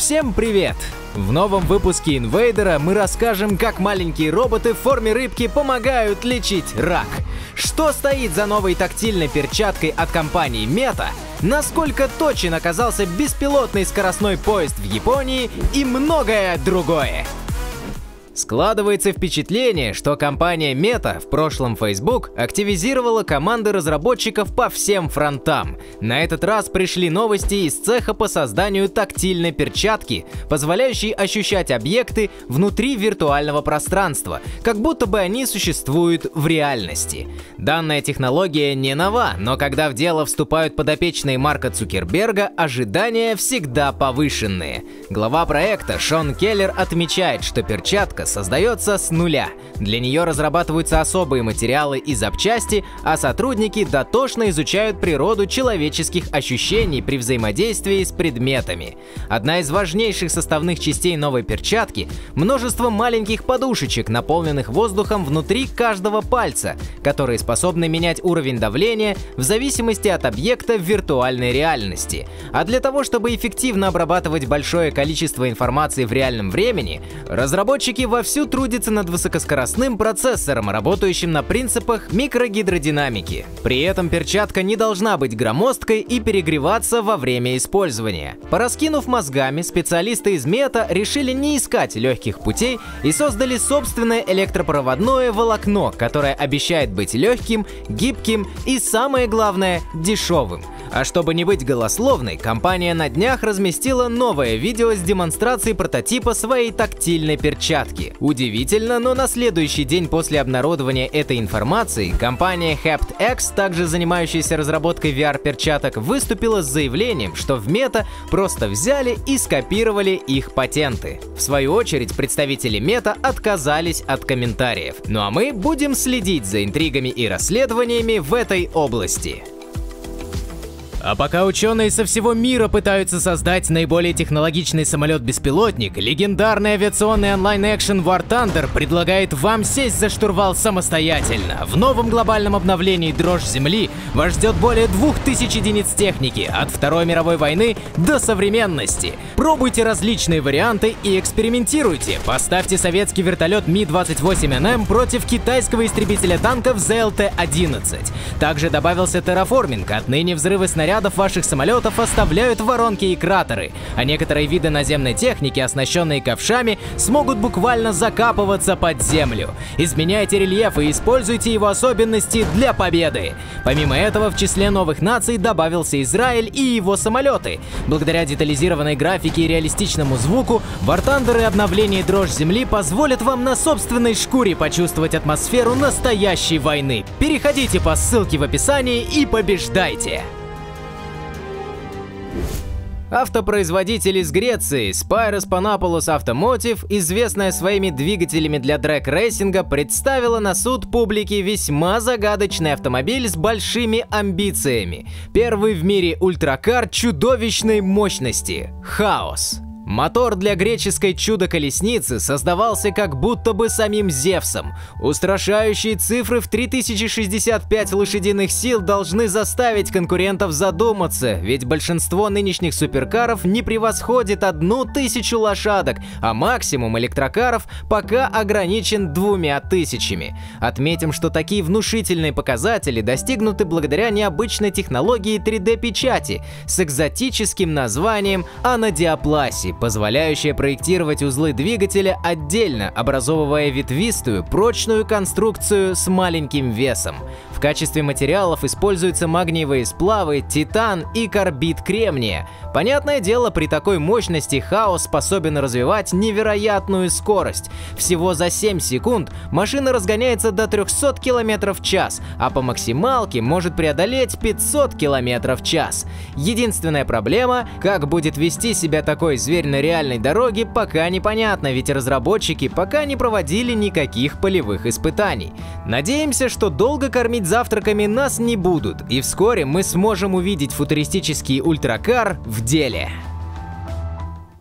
Всем привет! В новом выпуске Инвейдера мы расскажем, как маленькие роботы в форме рыбки помогают лечить рак. Что стоит за новой тактильной перчаткой от компании Meta, насколько точен оказался беспилотный скоростной поезд в Японии и многое другое. Складывается впечатление, что компания Meta, в прошлом Facebook, активизировала команды разработчиков по всем фронтам. На этот раз пришли новости из цеха по созданию тактильной перчатки, позволяющей ощущать объекты внутри виртуального пространства, как будто бы они существуют в реальности. Данная технология не нова, но когда в дело вступают подопечные Марка Цукерберга, ожидания всегда повышенные. Глава проекта Шон Келлер отмечает, что перчатка создается с нуля. Для нее разрабатываются особые материалы и запчасти, а сотрудники дотошно изучают природу человеческих ощущений при взаимодействии с предметами. Одна из важнейших составных частей новой перчатки – множество маленьких подушечек, наполненных воздухом внутри каждого пальца, которые способны менять уровень давления в зависимости от объекта в виртуальной реальности. А для того, чтобы эффективно обрабатывать большое количество информации в реальном времени, разработчики вовсю трудятся над высокоскоростным процессором, работающим на принципах микрогидродинамики. При этом перчатка не должна быть громоздкой и перегреваться во время использования. Пораскинув мозгами, специалисты из Meta решили не искать легких путей и создали собственное электропроводное волокно, которое обещает быть легким, гибким и, самое главное, дешевым. А чтобы не быть голословной, компания на днях разместила новое видео с демонстрацией прототипа своей тактильной перчатки. Удивительно, но на следующий день после обнародования этой информации компания HaptX, также занимающаяся разработкой VR-перчаток, выступила с заявлением, что в Meta просто взяли и скопировали их патенты. В свою очередь, представители Meta отказались от комментариев. Ну а мы будем следить за интригами и расследованиями в этой области. А пока ученые со всего мира пытаются создать наиболее технологичный самолет-беспилотник, легендарный авиационный онлайн-экшен War Thunder предлагает вам сесть за штурвал самостоятельно. В новом глобальном обновлении «Дрожь Земли» вас ждет более 2000 единиц техники, от Второй мировой войны до современности. Пробуйте различные варианты и экспериментируйте. Поставьте советский вертолет Ми-28НМ против китайского истребителя танков ЗЛТ-11. Также добавился терраформинг, отныне взрывы снарядов ваших самолетов оставляют воронки и кратеры, а некоторые виды наземной техники, оснащенные ковшами, смогут буквально закапываться под землю. Изменяйте рельеф и используйте его особенности для победы. Помимо этого, в числе новых наций добавился Израиль и его самолеты. Благодаря детализированной графике и реалистичному звуку, War Thunder и обновление «Дрожь Земли» позволят вам на собственной шкуре почувствовать атмосферу настоящей войны. Переходите по ссылке в описании и побеждайте! Автопроизводитель из Греции Spyros Panopoulos Automotive, известная своими двигателями для дрэг-рейсинга, представила на суд публики весьма загадочный автомобиль с большими амбициями. Первый в мире ультракар чудовищной мощности – Хаос. Мотор для греческой чудо-колесницы создавался как будто бы самим Зевсом. Устрашающие цифры в 3065 лошадиных сил должны заставить конкурентов задуматься, ведь большинство нынешних суперкаров не превосходит 1000 лошадок, а максимум электрокаров пока ограничен 2000. Отметим, что такие внушительные показатели достигнуты благодаря необычной технологии 3D-печати с экзотическим названием анодиапласия, позволяющая проектировать узлы двигателя отдельно, образовывая ветвистую, прочную конструкцию с маленьким весом. В качестве материалов используются магниевые сплавы, титан и карбид кремния. Понятное дело, при такой мощности Хаос способен развивать невероятную скорость. Всего за 7 секунд машина разгоняется до 300 км в час, а по максималке может преодолеть 500 км в час. Единственная проблема – как будет вести себя такой зверь на реальной дороге, пока непонятно, ведь разработчики пока не проводили никаких полевых испытаний. Надеемся, что долго кормить завтраками нас не будут, и вскоре мы сможем увидеть футуристический ультракар в деле.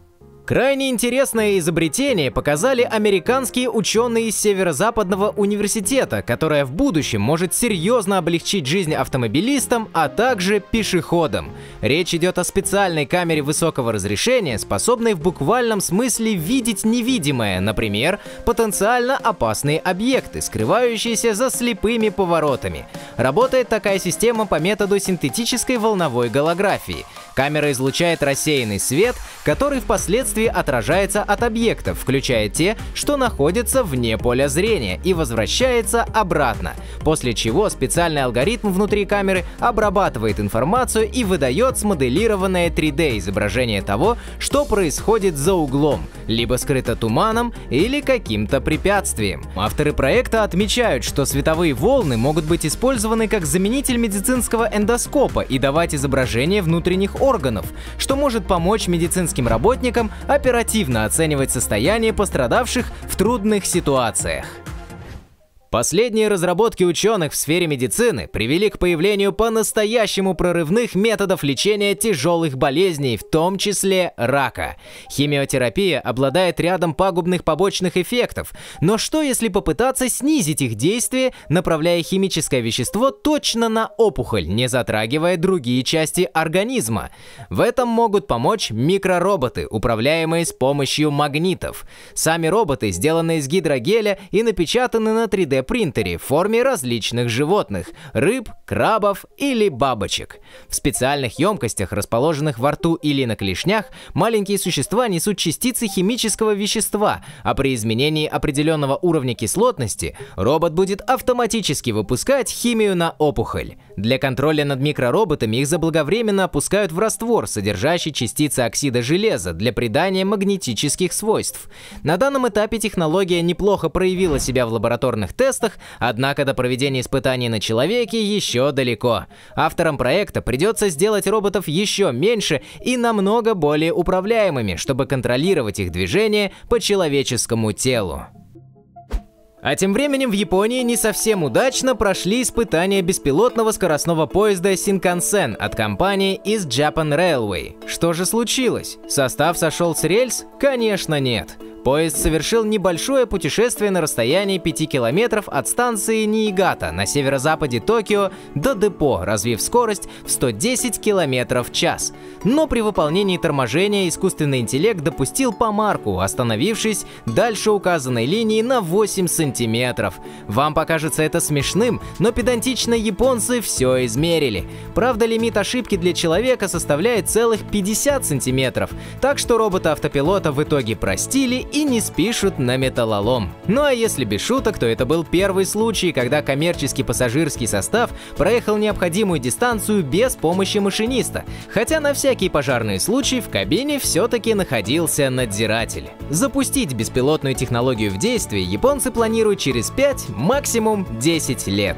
Крайне интересное изобретение показали американские ученые из Северо-Западного университета, которое в будущем может серьезно облегчить жизнь автомобилистам, а также пешеходам. Речь идет о специальной камере высокого разрешения, способной в буквальном смысле видеть невидимое, например, потенциально опасные объекты, скрывающиеся за слепыми поворотами. Работает такая система по методу синтетической волновой голографии. Камера излучает рассеянный свет, который впоследствии отражается от объектов, включая те, что находятся вне поля зрения, и возвращается обратно, после чего специальный алгоритм внутри камеры обрабатывает информацию и выдает смоделированное 3D изображение того, что происходит за углом, либо скрыто туманом или каким-то препятствием. Авторы проекта отмечают, что световые волны могут быть использованы как заменитель медицинского эндоскопа и давать изображение внутренних органов, что может помочь медицинским работникам оперативно оценивать состояние пострадавших в трудных ситуациях. Последние разработки ученых в сфере медицины привели к появлению по-настоящему прорывных методов лечения тяжелых болезней, в том числе рака. Химиотерапия обладает рядом пагубных побочных эффектов, но что если попытаться снизить их действие, направляя химическое вещество точно на опухоль, не затрагивая другие части организма? В этом могут помочь микророботы, управляемые с помощью магнитов. Сами роботы сделаны из гидрогеля и напечатаны на 3D принтере в форме различных животных – рыб, крабов или бабочек. В специальных емкостях, расположенных во рту или на клешнях, маленькие существа несут частицы химического вещества, а при изменении определенного уровня кислотности робот будет автоматически выпускать химию на опухоль. Для контроля над микророботами их заблаговременно опускают в раствор, содержащий частицы оксида железа, для придания магнетических свойств. На данном этапе технология неплохо проявила себя в лабораторных тестах, однако до проведения испытаний на человеке еще далеко. Авторам проекта придется сделать роботов еще меньше и намного более управляемыми, чтобы контролировать их движение по человеческому телу. А тем временем в Японии не совсем удачно прошли испытания беспилотного скоростного поезда Shinkansen от компании East Japan Railway. Что же случилось? Состав сошел с рельс? Конечно, нет. Поезд совершил небольшое путешествие на расстоянии 5 километров от станции Ниигата на северо-западе Токио до депо, развив скорость в 110 км в час. Но при выполнении торможения искусственный интеллект допустил помарку, остановившись дальше указанной линии на 8 сантиметров. Вам покажется это смешным, но педантичные японцы все измерили. Правда, лимит ошибки для человека составляет целых 50 сантиметров, так что робота-автопилота в итоге простили и не спишут на металлолом. Ну а если без шуток, то это был первый случай, когда коммерческий пассажирский состав проехал необходимую дистанцию без помощи машиниста, хотя на всякий пожарный случай в кабине все-таки находился надзиратель. Запустить беспилотную технологию в действие японцы планируют через 5, максимум 10 лет.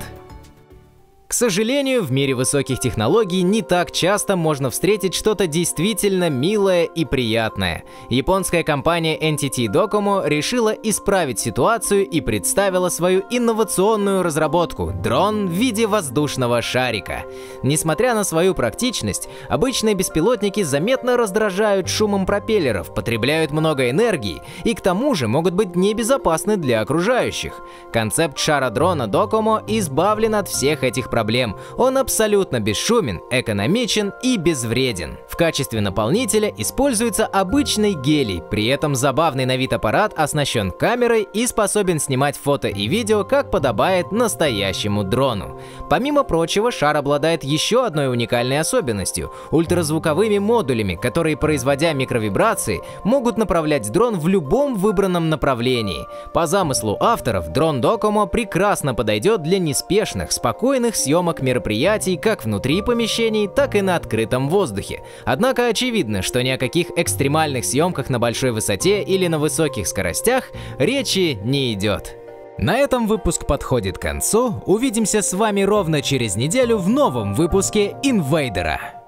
К сожалению, в мире высоких технологий не так часто можно встретить что-то действительно милое и приятное. Японская компания NTT Docomo решила исправить ситуацию и представила свою инновационную разработку – дрон в виде воздушного шарика. Несмотря на свою практичность, обычные беспилотники заметно раздражают шумом пропеллеров, потребляют много энергии и к тому же могут быть небезопасны для окружающих. Концепт шара-дрона Docomo избавлен от всех этих проблем. Он абсолютно бесшумен, экономичен и безвреден. В качестве наполнителя используется обычный гелий, при этом забавный на вид аппарат оснащен камерой и способен снимать фото и видео, как подобает настоящему дрону. Помимо прочего, шар обладает еще одной уникальной особенностью – ультразвуковыми модулями, которые, производя микровибрации, могут направлять дрон в любом выбранном направлении. По замыслу авторов, дрон Docomo прекрасно подойдет для неспешных, спокойных съемок мероприятий как внутри помещений, так и на открытом воздухе. Однако очевидно, что ни о каких экстремальных съемках на большой высоте или на высоких скоростях речи не идет. На этом выпуск подходит к концу. Увидимся с вами ровно через неделю в новом выпуске Инвейдера.